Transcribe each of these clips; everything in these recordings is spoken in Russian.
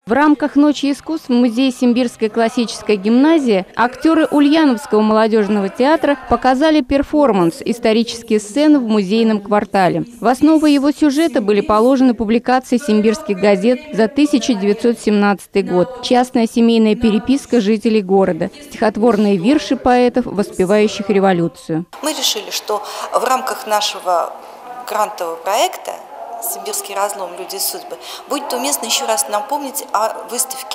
В рамках «Ночи искусств» в музее Симбирской классической гимназии актеры Ульяновского молодежного театра показали перформанс «Исторические сцены в музейном квартале». В основу его сюжета были положены публикации симбирских газет за 1917 год, частная семейная переписка жителей города, стихотворные вирши поэтов, воспевающих революцию. Мы решили, что в рамках нашего грантового проекта «Симбирский разлом. Люди и судьбы» будет уместно еще раз напомнить о выставке.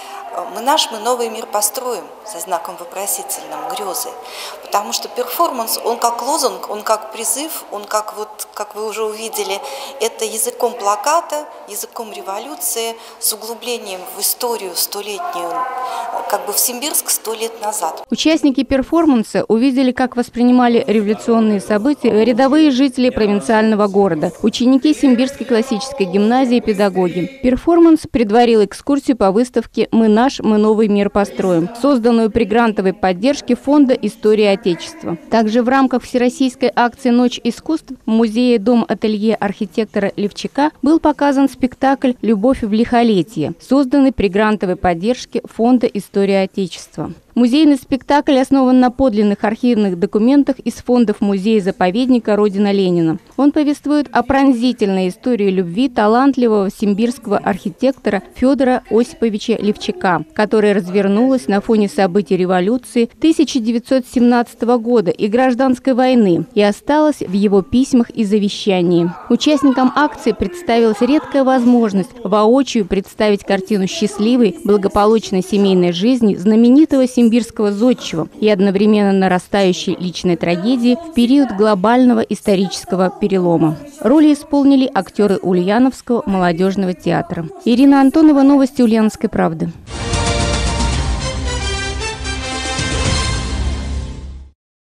Мы новый мир построим со знаком вопросительным грезы, потому что перформанс, он как лозунг, он как призыв, он как вы уже увидели, это языком плаката, языком революции, с углублением в историю столетнюю, как бы в Симбирск 100 лет назад. Участники перформанса увидели, как воспринимали революционные события рядовые жители провинциального города, ученики Симбирской классической гимназии и педагоги. Перформанс предварил экскурсию по выставке «Мы наш, мы новый мир построим», созданную при грантовой поддержке Фонда истории Отечества. Также в рамках всероссийской акции «Ночь искусств» в музее Дом-ателье архитектора Левчака был показан спектакль «Любовь в лихолетие», созданный при грантовой поддержке Фонда истории Отечества. Музейный спектакль основан на подлинных архивных документах из фондов музея-заповедника «Родина Ленина». Он повествует о пронзительной истории любви талантливого симбирского архитектора Федора Осиповича Левчака, которая развернулась на фоне событий революции 1917 года и гражданской войны и осталась в его письмах и завещании. Участникам акции представилась редкая возможность воочию представить картину счастливой, благополучной семейной жизни знаменитого симбирского зодчего и одновременно нарастающей личной трагедии в период глобального исторического перелома. Роли исполнили актеры Ульяновского молодежного театра. Ирина Антонова, новости Ульяновской правды.